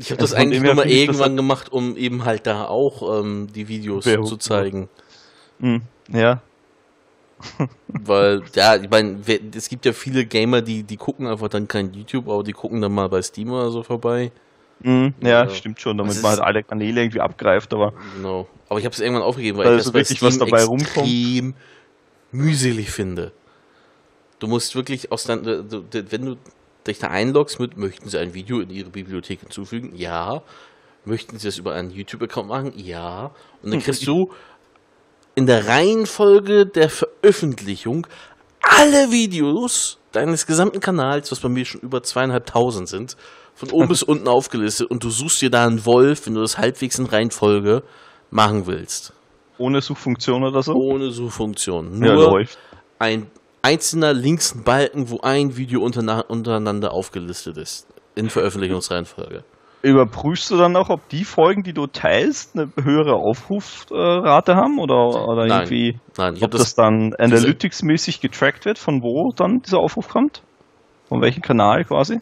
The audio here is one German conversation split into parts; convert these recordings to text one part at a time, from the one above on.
Ich habe das eigentlich nur mal irgendwann gemacht, um eben halt da auch die Videos zu zeigen. Ja. Weil, ja, ich meine, es gibt ja viele Gamer, die gucken einfach dann kein YouTube, aber die gucken dann mal bei Steam oder so vorbei. Ja, stimmt schon, damit man halt alle Kanäle irgendwie abgreift, aber... Genau. Aber ich habe es irgendwann aufgegeben, weil ich das bei Steam extrem mühselig finde. Du musst wirklich wenn du dich da einloggst mit, möchten sie ein Video in ihre Bibliothek hinzufügen? Ja. Möchten sie das über einen YouTube-Account machen? Ja. Und dann kriegst du in der Reihenfolge der Veröffentlichung alle Videos deines gesamten Kanals, was bei mir schon über 2500 sind, von oben bis unten aufgelistet, und du suchst dir da einen Wolf, wenn du das halbwegs in Reihenfolge machen willst. Ohne Suchfunktion oder so? Ohne Suchfunktion. Nur ein einzelner linksen Balken, wo ein Video untereinander aufgelistet ist. In Veröffentlichungsreihenfolge. Überprüfst du dann auch, ob die Folgen, die du teilst, eine höhere Aufrufrate haben? Oder irgendwie, Nein, ob das dann analytics-mäßig getrackt wird, von wo dann dieser Aufruf kommt? Von welchem Kanal quasi?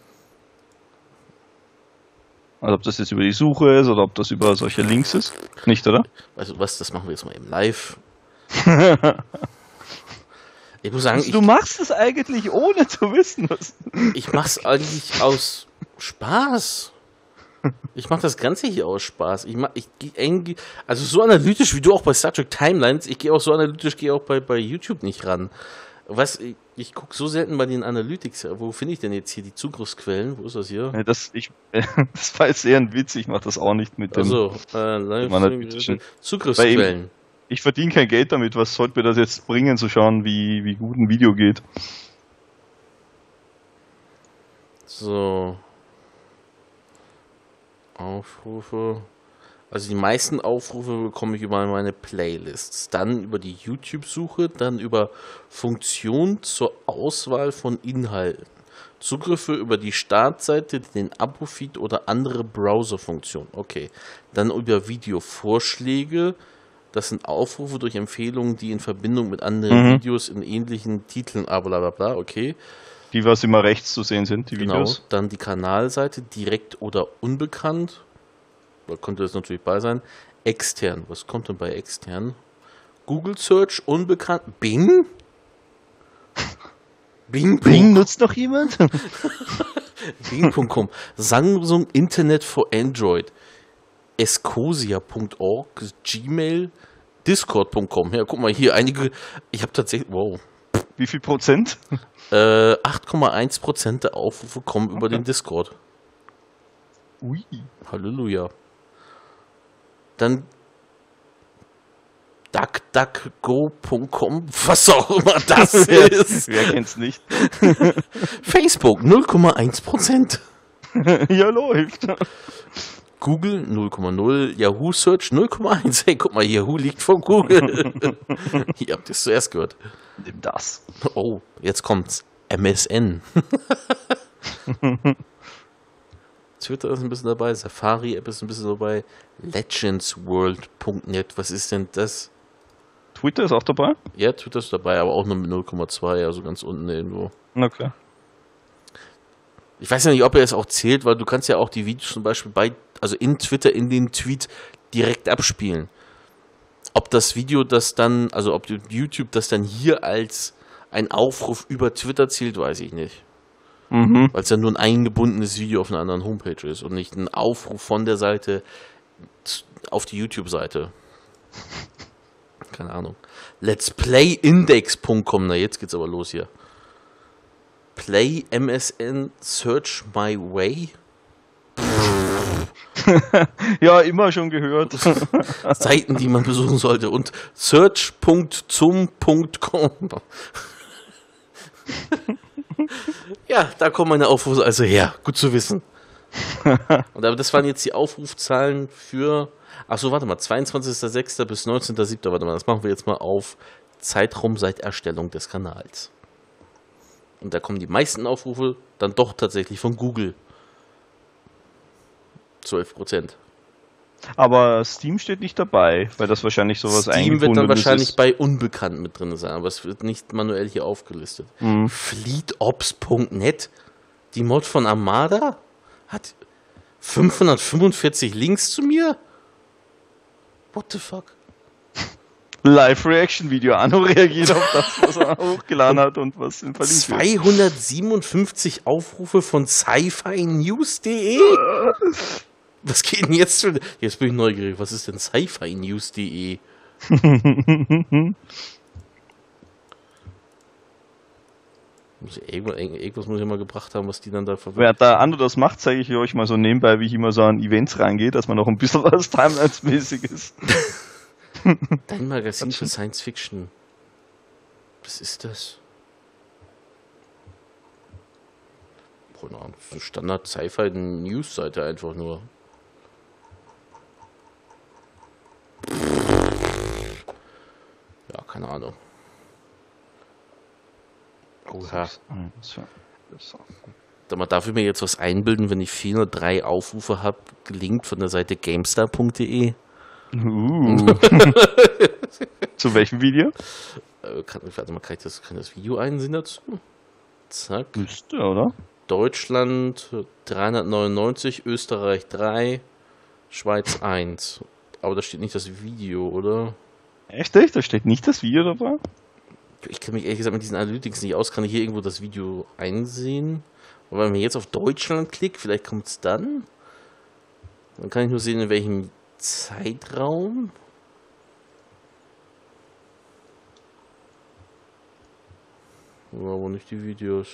Also ob das jetzt über die Suche ist oder ob das über solche Links ist? Nicht, oder? Also was, das machen wir jetzt mal eben live. Ich muss sagen, du machst es eigentlich ohne zu wissen, was. Ich mach's eigentlich aus Spaß. Ich mache das Ganze hier aus Spaß. Also so analytisch wie du auch bei Star Trek Timelines, ich gehe auch so analytisch, bei YouTube nicht ran. Ich gucke so selten bei den Analytics. Wo finde ich denn jetzt hier die Zugriffsquellen? Wo ist das hier? Ja, das war jetzt eher ein Witz, ich mache das auch nicht mit dem. Also, Zugriffsquellen. Ich verdiene kein Geld damit, was sollte mir das jetzt bringen, zu schauen, wie gut ein Video geht. So. Aufrufe. Also die meisten Aufrufe bekomme ich über meine Playlists, dann über die YouTube-Suche, dann über Funktion zur Auswahl von Inhalten, Zugriffe über die Startseite, den Abo-Feed oder andere Browser-Funktionen. Okay, dann über Videovorschläge, das sind Aufrufe durch Empfehlungen, die in Verbindung mit anderen Videos in ähnlichen Titeln, blablabla, okay. Die, was immer rechts zu sehen sind, die Videos. Genau, dann die Kanalseite, direkt oder unbekannt. Da könnte das natürlich bei sein. Extern, was kommt denn bei extern? Google Search, unbekannt. Bing? Bing nutzt noch jemand? Bing.com. Samsung Internet for Android. Escosia.org. Gmail. Discord.com. Ja, guck mal hier, ich habe tatsächlich, wow. Wie viel Prozent? 8,1% der Aufrufe kommen über den Discord. Ui. Halleluja. Dann DuckDuckGo.com, was auch immer das ist. Wer kennt's nicht? Facebook 0,1%. Ja, läuft. Google 0,0, Yahoo Search 0,1. Hey, guck mal, Yahoo liegt vor Google. Ihr habt es zuerst gehört. Nimm das. Oh, jetzt kommt's. MSN. Twitter ist ein bisschen dabei, Safari-App ist ein bisschen dabei, legendsworld.net, was ist denn das? Twitter ist auch dabei? Ja, Twitter ist dabei, aber auch nur mit 0,2, also ganz unten irgendwo. Okay. Ich weiß ja nicht, ob er es auch zählt, weil du kannst ja auch die Videos zum Beispiel in Twitter in den Tweet direkt abspielen. Ob das Video ob YouTube das dann hier als ein Aufruf über Twitter zählt, weiß ich nicht. Weil es ja nur ein eingebundenes Video auf einer anderen Homepage ist und nicht ein Aufruf von der Seite auf die YouTube-Seite. Keine Ahnung. Let's Playindex.com. Na, jetzt geht's aber los hier. Play MSN Search My Way. Ja, immer schon gehört. Seiten, die man besuchen sollte. Und search.zum.com. Ja, da kommen meine Aufrufe also her. Gut zu wissen. Aber das waren jetzt die Aufrufzahlen für... Achso, warte mal. 22.06. bis 19.07. Warte mal, das machen wir jetzt mal auf Zeitraum seit Erstellung des Kanals. Und da kommen die meisten Aufrufe dann doch tatsächlich von Google. 12%. Aber Steam steht nicht dabei, weil das wahrscheinlich sowas eingebunden ist. Steam wird dann wahrscheinlich bei Unbekannt mit drin sein, aber es wird nicht manuell hier aufgelistet. FleetOps.net, die Mod von Armada, hat 545 Links zu mir? What the fuck? Live-Reaction-Video. Arno reagiert auf das, was er hochgeladen hat und was in verlinkt wird. 257 Aufrufe von sci-fi-news.de? Was geht denn jetzt schon? Jetzt bin ich neugierig. Was ist denn sci-fi-news.de? Irgendwas muss ich mal gebracht haben, was die dann da verwirrt. Während der Arno das macht, zeige ich euch mal so nebenbei, wie ich immer so an Events reingehe, dass man noch ein bisschen was Timelines-mäßiges. Dein Magazin für Science Fiction. Was ist das? Keine Ahnung, so Standard Sci-Fi News Seite einfach nur. Ja, keine Ahnung. Oha. Man darf ich mir jetzt was einbilden, wenn ich 403 Aufrufe habe, gelinkt von der Seite GameStar.de. Zu welchem Video? Warte mal, kann das Video einsehen dazu? Zack. Müsste, oder? Deutschland 399, Österreich 3, Schweiz 1. Aber da steht nicht das Video, oder? Echt? Da steht nicht das Video dabei? Ich kenne mich ehrlich gesagt mit diesen Analytics nicht aus. Kann ich hier irgendwo das Video einsehen? Und wenn ich jetzt auf Deutschland klicke, vielleicht kommt es dann. Dann kann ich nur sehen, in welchem Zeitraum. Aber nicht die Videos.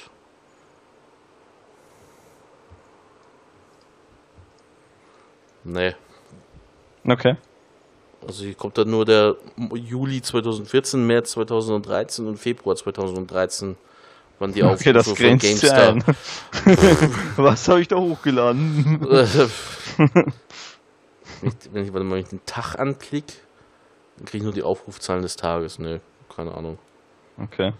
Nee. Okay. Also hier kommt dann nur der Juli 2014, März 2013 und Februar 2013. Wann die Aufrufe das von grenzt GameStar. ein. Was habe ich da hochgeladen? Wenn ich den Tag anklicke, dann kriege ich nur die Aufrufzahlen des Tages. Ne, keine Ahnung. Okay.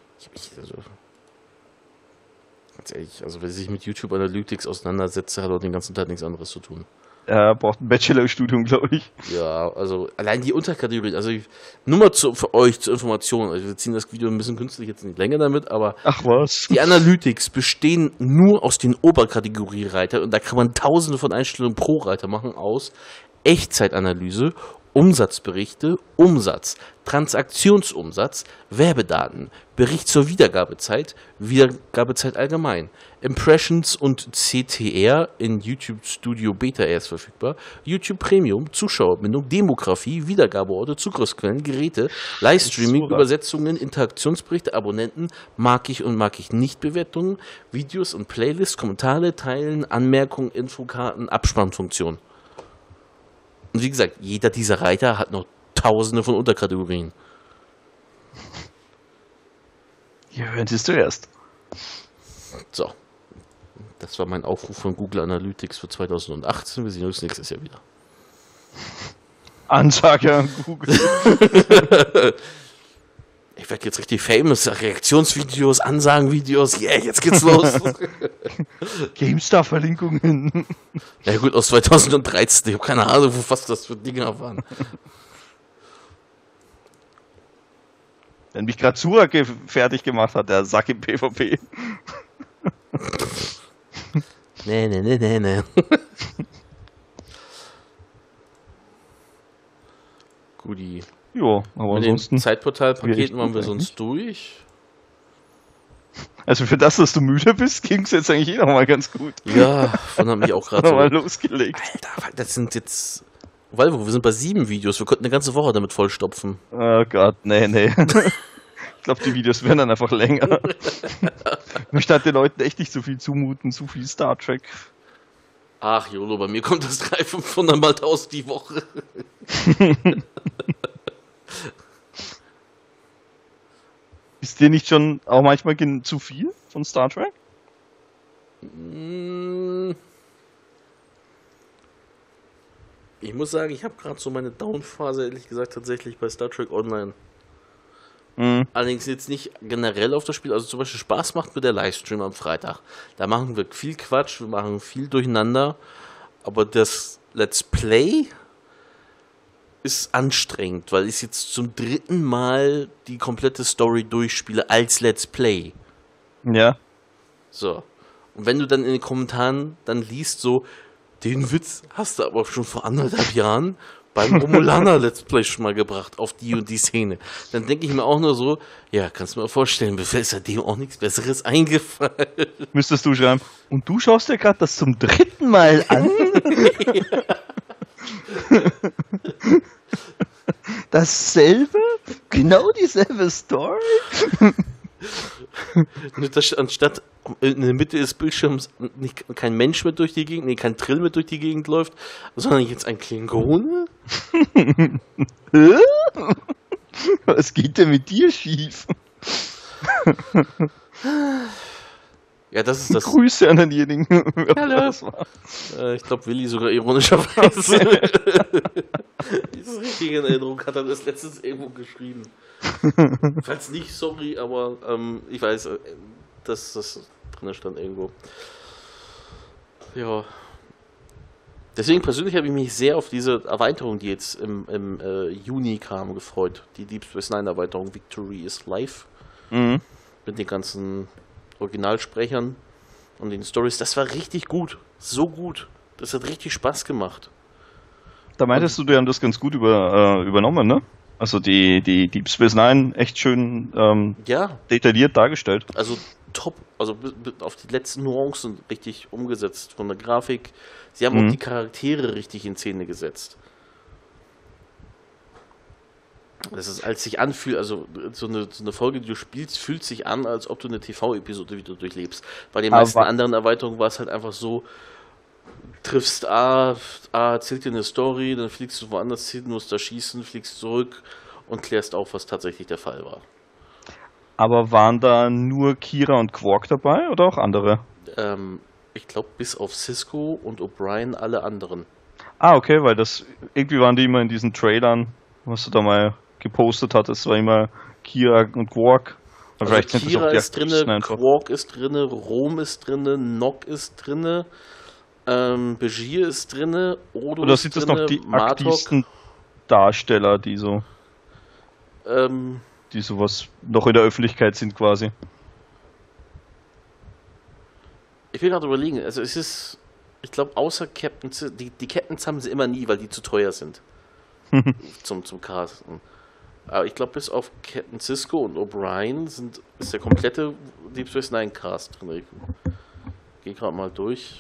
Ganz ehrlich, also wer sich mit YouTube Analytics auseinandersetzt, hat auch den ganzen Tag nichts anderes zu tun. Er braucht ein Bachelorstudium, glaube ich. Ja, also allein die Unterkategorien, also nur mal für euch zur Information, also wir ziehen das Video ein bisschen künstlich jetzt nicht länger damit, aber ach was. Die Analytics bestehen nur aus den Oberkategoriereitern und da kann man tausende von Einstellungen pro Reiter machen aus Echtzeitanalyse, Umsatzberichte, Umsatz, Transaktionsumsatz, Werbedaten, Bericht zur Wiedergabezeit, Wiedergabezeit allgemein, Impressions und CTR in YouTube Studio Beta erst verfügbar, YouTube Premium, Zuschauerbindung, Demografie, Wiedergabeorte, Zugriffsquellen, Geräte, Livestreaming, Übersetzungen, Interaktionsberichte, Abonnenten, mag ich und mag ich nicht Bewertungen, Videos und Playlists, Kommentare, Teilen, Anmerkungen, Infokarten, Abspannfunktion. Und wie gesagt, jeder dieser Reiter hat noch tausende von Unterkategorien. Ja, hörtest du erst. So. Das war mein Aufruf von Google Analytics für 2018. Wir sehen uns nächstes Jahr wieder. Ansage an Google. Ich werde jetzt richtig famous. Reaktionsvideos, Ansagenvideos. Yeah, jetzt geht's los. GameStar-Verlinkungen. Ja gut, aus 2013. Ich habe keine Ahnung, was das für Dinger waren. Wenn mich gerade Zurak fertig gemacht hat, der Sack im PvP. Nee. Guti. Jo, aber mit ansonsten. Den Zeitportal-Paketen waren wir sonst durch. Also für das, dass du müde bist, ging es jetzt eigentlich eh nochmal ganz gut. Ja, von hat mich auch gerade so mal losgelegt. Alter, das sind jetzt... Valvo, wir sind bei 7 Videos. Wir konnten eine ganze Woche damit vollstopfen. Oh Gott, nee. Ich glaube, die Videos werden dann einfach länger. Ich möchte halt den Leuten echt nicht so viel zumuten, zu viel Star Trek. Ach, Jolo, bei mir kommt das 300-500 Mal aus die Woche. Ist dir nicht schon auch manchmal zu viel von Star Trek? Ich muss sagen, ich habe gerade so meine Down-Phase, ehrlich gesagt, tatsächlich bei Star Trek Online. Allerdings jetzt nicht generell auf das Spiel. Also zum Beispiel Spaß macht mir der Livestream am Freitag. Da machen wir viel Quatsch, wir machen viel durcheinander. Aber das Let's Play ist anstrengend, weil ich jetzt zum 3. Mal die komplette Story durchspiele als Let's Play. Ja. So. Und wenn du dann in den Kommentaren dann liest so, Den Witz hast du aber schon vor 1,5 Jahren beim Romulaner Let's Play schon mal gebracht, auf die und die Szene. Dann denke ich mir auch nur so, ja, kannst du mir vorstellen, mir ist ja dem auch nichts Besseres eingefallen. Müsstest du schreiben. Und du schaust dir gerade das zum 3. Mal an? Dasselbe? Genau dieselbe Story? Anstatt in der Mitte des Bildschirms kein Mensch mit durch die Gegend, nee, kein Trill mit durch die Gegend läuft, sondern jetzt ein Klingone? Was geht denn mit dir schief? Ja, das ist das. Grüße an denjenigen. Hallo. Ich glaube, Willi sogar ironischerweise. Diese richtige Erinnerung hat er das letztens irgendwo geschrieben. Falls nicht, sorry, aber ich weiß, dass das drin stand irgendwo. Ja. Deswegen persönlich habe ich mich sehr auf diese Erweiterung, die jetzt im Juni kam, gefreut. Die Deep Space Nine Erweiterung Victory is Life. Mhm. Mit den ganzen Originalsprechern und den Stories. Das war richtig gut. So gut. Das hat richtig Spaß gemacht. Da meintest du, die haben das ganz gut übernommen, ne? Also die Deep Space Nine echt schön Ja, detailliert dargestellt. also top. Also auf die letzten Nuancen richtig umgesetzt von der Grafik. Sie haben auch die Charaktere richtig in Szene gesetzt. Das ist, als sich anfühlt, also so eine Folge, die du spielst, fühlt sich an, als ob du eine TV-Episode wieder durchlebst. Bei den meisten anderen Erweiterungen war es halt einfach so, triffst A erzählt dir eine Story, dann fliegst du woanders hin, musst da schießen, fliegst zurück und klärst auf, was tatsächlich der Fall war. Aber waren da nur Kira und Quark dabei oder auch andere? Ich glaube, bis auf Cisco und O'Brien alle anderen. Ah, okay, weil das irgendwie waren die immer in diesen Trailern, was du da mal gepostet hattest, war immer Kira und Quark. Also Kira ist drinne, Quark ist drinne, Rom ist drinne, Nock ist drinne, Bashir ist drinne, Odo oder ist sind das drinne, noch die Martok, aktivsten Darsteller, die sowas noch in der Öffentlichkeit sind quasi? Ich will gerade überlegen, also es ist, ich glaube, außer Captain, die Captains haben sie immer nie, weil die zu teuer sind zum Casten. Aber ich glaube, bis auf Captain Cisco und O'Brien ist der komplette Deep Space Nine Cast drin. Ich gehe gerade mal durch.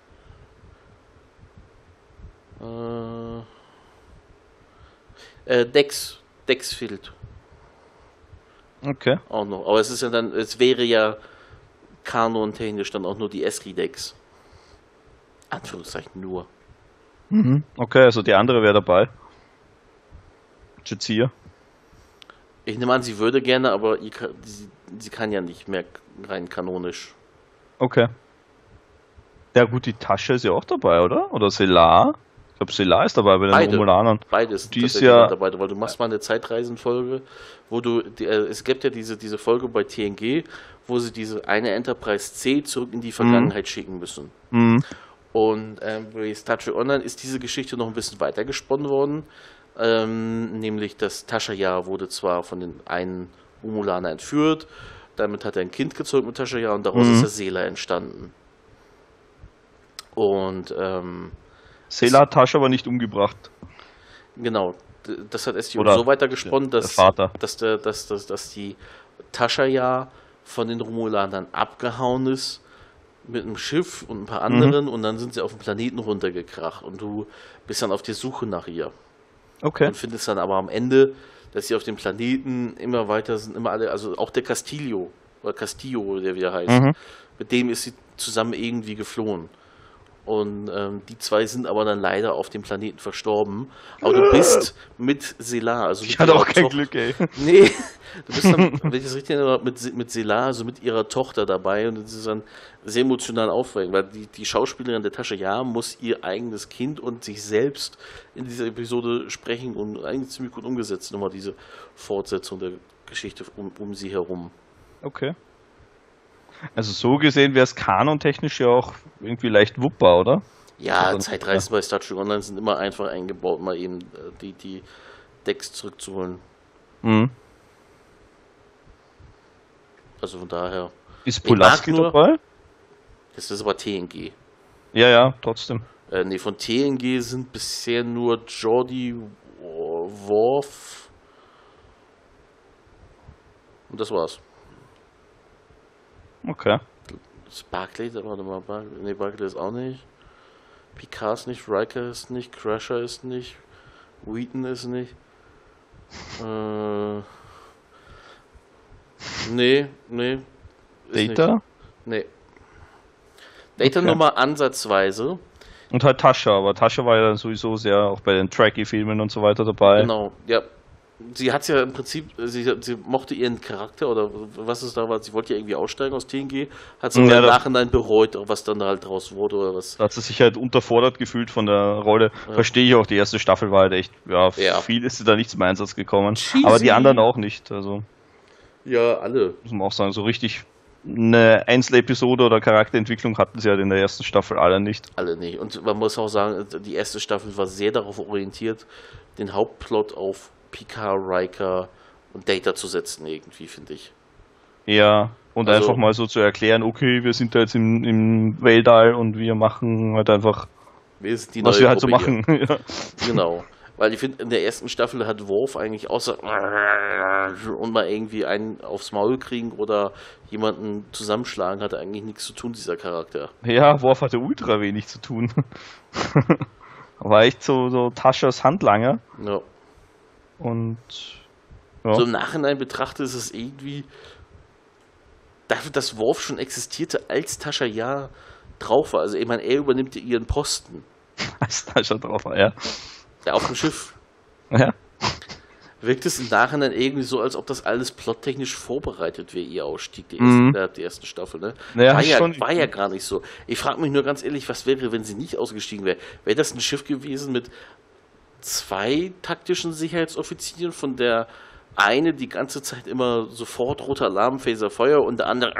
Dex fehlt Okay. auch noch. Aber es ist ja dann, es wäre ja kanontechnisch dann auch nur die Esri-Decks. Anführungszeichen nur. Okay, also die andere wäre dabei. Jazia. Ich nehme an, sie würde gerne, aber sie kann ja nicht mehr rein kanonisch. Okay. Ja gut, die Tasche ist ja auch dabei, oder? Oder Selar? Ich glaube, Selar ist dabei bei den Romulanern. Beides. Die ist ja dabei, weil du machst mal eine Zeitreisenfolge, wo es gibt ja diese Folge bei TNG, wo sie diese eine Enterprise C zurück in die Vergangenheit schicken müssen. Und bei Star Trek Online ist diese Geschichte noch ein bisschen weiter gesponnen worden. Nämlich das Tascha-Jahr wurde zwar von den einen Romulaner entführt, damit hat er ein Kind gezeugt mit Tascha-Jahr und daraus ist der Sela entstanden. Und Sela hat Tascha aber nicht umgebracht. Genau, das hat STO Oder so weiter gesponnen, dass die Tascha-Jahr von den Romulanern abgehauen ist mit einem Schiff und ein paar anderen und dann sind sie auf den Planeten runtergekracht und du bist dann auf der Suche nach ihr. Okay. Und findest dann aber am Ende, dass sie auf dem Planeten immer weiter sind, immer alle, also auch der Castillo, der wieder heißt, mit dem ist sie zusammen irgendwie geflohen. Und die zwei sind aber dann leider auf dem Planeten verstorben. Aber du bist mit Selar, also ich hatte auch kein Glück, ey. Nee, du bist dann, wenn ich das richtig erinnere, mit Selar, also mit ihrer Tochter dabei und das ist dann sehr emotional aufregend, weil die Schauspielerin der Tasche muss ihr eigenes Kind und sich selbst in dieser Episode sprechen und eigentlich ziemlich gut umgesetzt, nochmal diese Fortsetzung der Geschichte um sie herum. Okay. Also so gesehen wäre es kanontechnisch ja auch irgendwie leicht wuppbar, oder? Ja, also, Zeitreisen bei Star Trek Online sind immer einfach eingebaut, mal eben die Decks zurückzuholen. Also von daher. Ist Pulaski dabei? Das ist aber TNG. Ja, trotzdem. Nee, von TNG sind bisher nur Geordi, Worf und das war's. Okay. Barclay, warte mal, Barclay ist auch nicht. Picard ist nicht, Riker ist nicht, Crusher ist nicht, Wheaton ist nicht. Nee. Data? Nee. Data Okay. nur mal ansatzweise. Und halt Tascha, aber Tascha war ja dann sowieso sehr auch bei den Trekkie-Filmen und so weiter dabei. Genau, ja. Sie hat ja im Prinzip, sie mochte ihren Charakter oder was es da war, sie wollte ja irgendwie aussteigen aus TNG, hat sie Ja, im das- Nachhinein bereut, was dann da halt draus wurde oder was. Da hat sie sich halt unterfordert gefühlt von der Rolle. Ja. Verstehe ich auch, die erste Staffel war halt echt, ja, Ja. viel ist sie da nicht zum Einsatz gekommen. Cheesy. Aber die anderen auch nicht. Also Ja, alle. muss man auch sagen, so richtig eine Einzelepisode oder Charakterentwicklung hatten sie halt in der ersten Staffel alle nicht. Alle nicht. Und man muss auch sagen, die erste Staffel war sehr darauf orientiert, den Hauptplot auf Picard, Riker und Data zu setzen, irgendwie, finde ich. Ja, und Also- einfach mal so zu erklären, okay, wir sind da jetzt im Weltall und wir machen halt einfach, Wir sind die was neue wir halt so Gruppe machen. Ja. hier. Genau. Weil ich finde, in der ersten Staffel hat Worf eigentlich außer und mal irgendwie einen aufs Maul kriegen oder jemanden zusammenschlagen, hat eigentlich nichts zu tun, dieser Charakter. Ja, Worf hatte ultra wenig zu tun. War echt so Taschas Handlanger Ja. und ja. So im Nachhinein betrachtet ist es irgendwie dafür, dass Worf schon existierte, als Tascha ja drauf war. Also ich meine, er übernimmt ja ihren Posten. als Tascha drauf war, ja. Ja, auf dem Schiff. Ja. Wirkt es im Nachhinein irgendwie so, als ob das alles plottechnisch vorbereitet wäre, ihr Ausstieg Mhm. der ersten Staffel, ne? Naja, War ja gar nicht so. Ich frage mich nur ganz ehrlich, was wäre, wenn sie nicht ausgestiegen wäre? Wäre das ein Schiff gewesen mit 2 taktischen Sicherheitsoffizieren, von der eine die ganze Zeit immer sofort roter Alarm, Phaser Feuer und der andere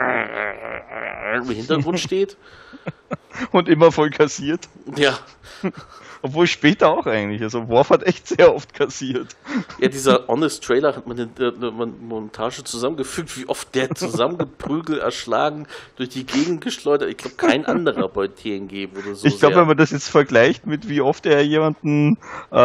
im Hintergrund steht? Und immer voll kassiert. Ja. Obwohl später auch eigentlich. Also Worf hat echt sehr oft kassiert. Ja, dieser Honest Trailer hat man in der Montage zusammengefügt, wie oft der zusammengeprügelt, erschlagen, durch die Gegend geschleudert. Ich glaube, kein anderer bei TNG wurde so Ich glaube, sehr... wenn man das jetzt vergleicht mit wie oft er jemanden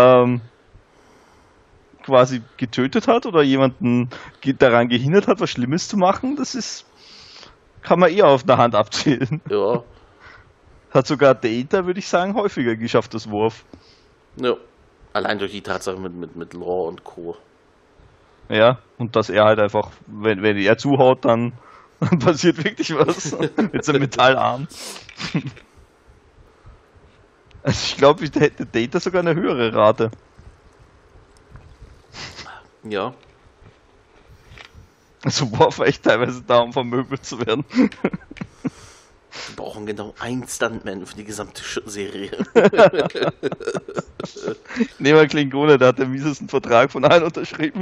quasi getötet hat oder jemanden daran gehindert hat, was Schlimmes zu machen, kann man eher auf einer Hand abzählen. Ja, Hat sogar Data, würde ich sagen, häufiger geschafft, das Worf. ja. Allein durch die Tatsache mit Law und Co. Ja, und dass er halt einfach, wenn er zuhaut, dann passiert wirklich was. Mit seinem Metallarm. Also ich glaube, ich hätte Data sogar eine höhere Rate. Ja, Also Worf war echt teilweise da, um vermöbelt zu werden. wir brauchen genau einen Stuntman für die gesamte Serie. Nehmen wir Klingone, der hat den miesesten Vertrag von allen unterschrieben.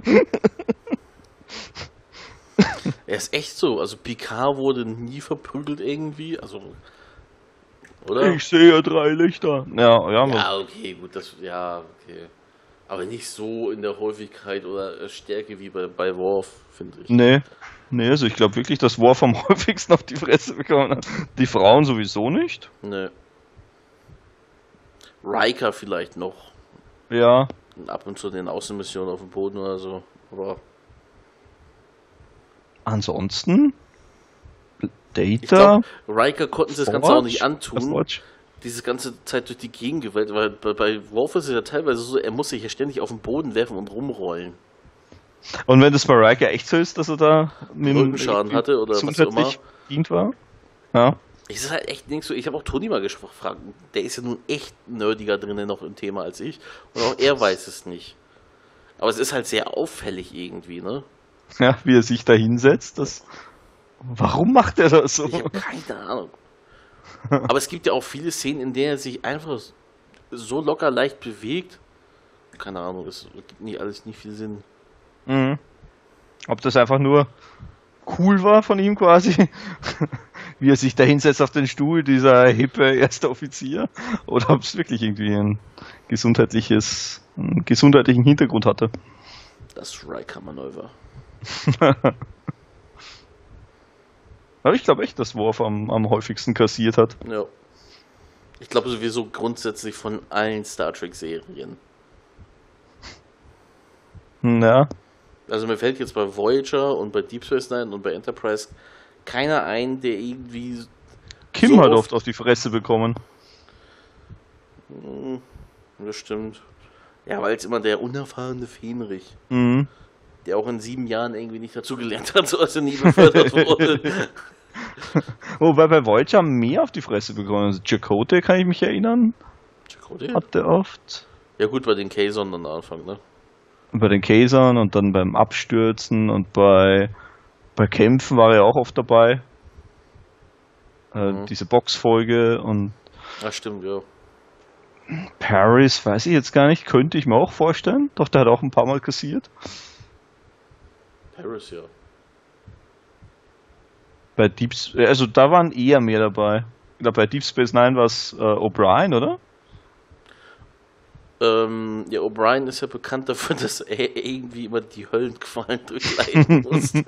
Er ist echt so. Also Picard wurde nie verprügelt irgendwie. Also, oder? Ich sehe 3 Lichter. Ja, Ja, okay, gut, ja, okay. Aber nicht so in der Häufigkeit oder Stärke wie bei Worf, finde ich. Nee, also ich glaube wirklich, dass Worf am häufigsten auf die Fresse bekommen hat. Die Frauen sowieso nicht. Ne. Riker vielleicht noch. Ja, Ab und zu den Außenmissionen auf dem Boden oder so. Aber ansonsten ich Data. glaube, Riker konnten sie das Ganze auch nicht antun. Watch. Diese ganze Zeit durch die Gegend gewählt, weil bei Worf ist es ja teilweise so, er muss sich ja ständig auf den Boden werfen und rumrollen. Und wenn das bei Riker echt so ist, dass er da mit dem Rückenschaden hatte oder was auch gesundheitlich immer. bedient war. Ja. Es ist halt echt nicht so, ich habe auch Toni mal gefragt, der ist ja nun echt nerdiger drinnen noch im Thema als ich und auch er weiß es nicht. Aber es ist halt sehr auffällig irgendwie, ne? Ja, wie er sich da hinsetzt, warum macht er das so? Ich habe keine Ahnung. Aber es gibt ja auch viele Szenen, in denen er sich einfach so locker leicht bewegt. Keine Ahnung, es gibt nicht viel Sinn. Mhm. Ob das einfach nur cool war von ihm quasi, wie er sich da hinsetzt auf den Stuhl, dieser hippe erste Offizier, oder ob es wirklich irgendwie einen gesundheitlichen Hintergrund hatte. Das Riker-Manöver. Aber ich glaube echt, dass Worf am häufigsten kassiert hat. Ja. Ich glaube sowieso grundsätzlich von allen Star Trek-Serien. Ja. Also mir fällt jetzt bei Voyager und bei Deep Space Nine und bei Enterprise keiner ein, der irgendwie Kim so hat oft auf die Fresse bekommen. Das stimmt. Ja, weil es immer der unerfahrene Fähnrich, Mhm. der auch in 7 Jahren irgendwie nicht dazugelernt hat, so als er nie befördert wurde. Wobei bei Voyager mehr auf die Fresse bekommen. Also Chakotay, kann ich mich erinnern, Chakotay? hat der oft. Ja gut, bei den Kazon am Anfang, ne? Und bei den Kaisern und dann beim Abstürzen und bei Kämpfen war er auch oft dabei. Diese Boxfolge und Ach stimmt, ja. Paris, weiß ich jetzt gar nicht, könnte ich mir auch vorstellen. Doch, der hat auch ein paar Mal kassiert. Paris, ja. Bei also da waren eher mehr dabei. Ich glaube, bei Deep Space Nine war es O'Brien, oder? Ja, O'Brien ist ja bekannt dafür, dass er irgendwie immer die Höllenqualen durchleiden musste.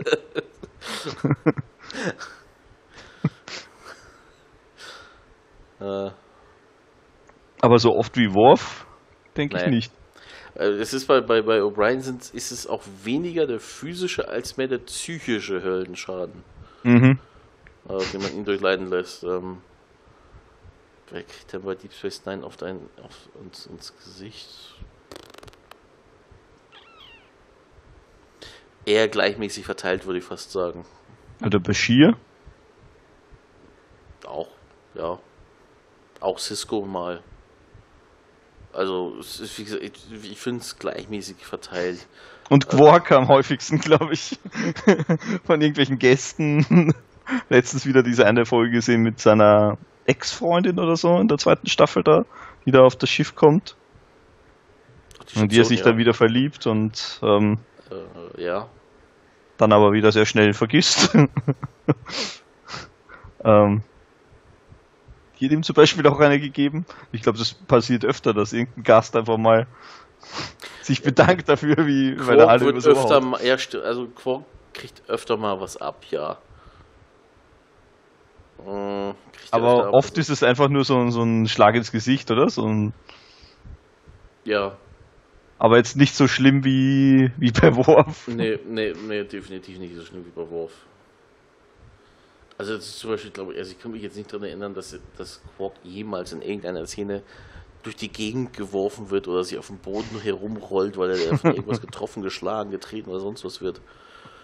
Aber so oft wie Worf, denke ich Nee. nicht. Es ist bei O'Brien ist es auch weniger der physische als mehr der psychische Höllenschaden, Mhm. den man ihn durchleiden lässt. Wer kriegt denn bei Deep Space Nine oft ins Gesicht? Eher gleichmäßig verteilt, würde ich fast sagen. Oder Bashir. Auch, ja. Auch Cisco mal. Also, es ist, wie gesagt, ich finde es gleichmäßig verteilt. Und Quark am häufigsten, glaube ich. Von irgendwelchen Gästen. Letztens wieder diese eine Folge gesehen mit seiner Ex-Freundin oder so in der 2. Staffel da, die da auf das Schiff kommt. Und die er sich dann wieder verliebt und ja. dann aber wieder sehr schnell vergisst. Die hat ihm zum Beispiel auch eine gegeben. Ich glaube, das passiert öfter, dass irgendein Gast einfach mal sich bedankt dafür, weil er alle wird über öfter mal, ja, also Quark kriegt öfter mal was ab, ja. Aber oft ist es einfach nur so ein Schlag ins Gesicht, oder? Ja. Aber jetzt nicht so schlimm wie bei Worf. Nee, definitiv nicht so schlimm wie bei Worf. Also das ist zum Beispiel, glaube ich, also ich kann mich jetzt nicht daran erinnern, dass Quark jemals in irgendeiner Szene durch die Gegend geworfen wird oder sich auf dem Boden herumrollt, weil er von irgendwas getroffen, geschlagen, getreten oder sonst was wird.